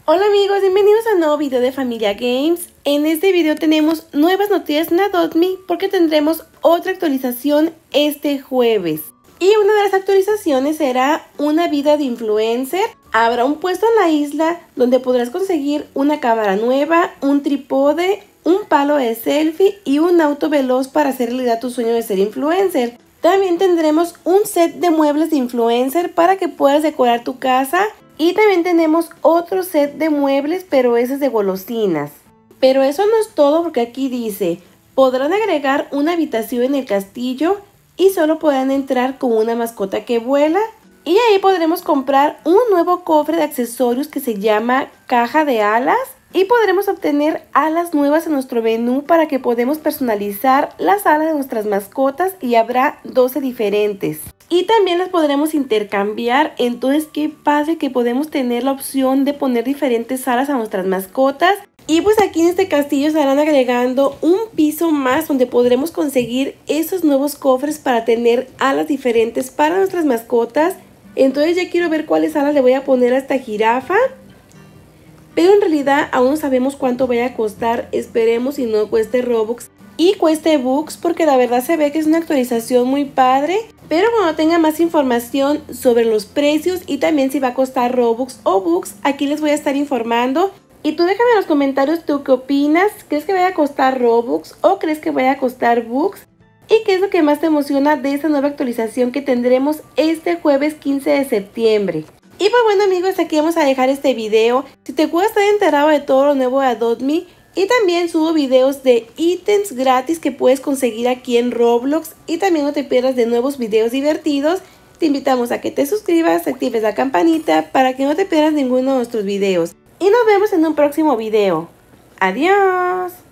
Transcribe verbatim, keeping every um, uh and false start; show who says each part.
Speaker 1: Hola amigos, bienvenidos a un nuevo video de Familia Games. En este video tenemos nuevas noticias en Adopt Me porque tendremos otra actualización este jueves. Y una de las actualizaciones será una vida de influencer. Habrá un puesto en la isla donde podrás conseguir una cámara nueva, un trípode, un palo de selfie y un auto veloz para hacer realidad tu sueño de ser influencer. También tendremos un set de muebles de influencer para que puedas decorar tu casa. Y también tenemos otro set de muebles, pero ese es de golosinas. Pero eso no es todo porque aquí dice, podrán agregar una habitación en el castillo y solo podrán entrar con una mascota que vuela. Y ahí podremos comprar un nuevo cofre de accesorios que se llama caja de alas. Y podremos obtener alas nuevas en nuestro menú para que podamos personalizar las alas de nuestras mascotas y habrá doce diferentes. Y también las podremos intercambiar, entonces qué padre que podemos tener la opción de poner diferentes alas a nuestras mascotas. Y pues aquí en este castillo estarán agregando un piso más donde podremos conseguir esos nuevos cofres para tener alas diferentes para nuestras mascotas. Entonces ya quiero ver cuáles alas le voy a poner a esta jirafa. Pero en realidad aún no sabemos cuánto vaya a costar, esperemos y no cueste Robux y cueste Bucks porque la verdad se ve que es una actualización muy padre. Pero cuando tenga más información sobre los precios y también si va a costar Robux o Bucks, aquí les voy a estar informando. Y tú déjame en los comentarios tú qué opinas, ¿crees que vaya a costar Robux o crees que vaya a costar Bucks? ¿Y qué es lo que más te emociona de esta nueva actualización que tendremos este jueves quince de septiembre? Y pues bueno amigos, aquí vamos a dejar este video. Si te gusta estar enterado de todo lo nuevo de Adopt Me, y también subo videos de ítems gratis que puedes conseguir aquí en Roblox. Y también no te pierdas de nuevos videos divertidos. Te invitamos a que te suscribas, actives la campanita para que no te pierdas ninguno de nuestros videos. Y nos vemos en un próximo video. ¡Adiós!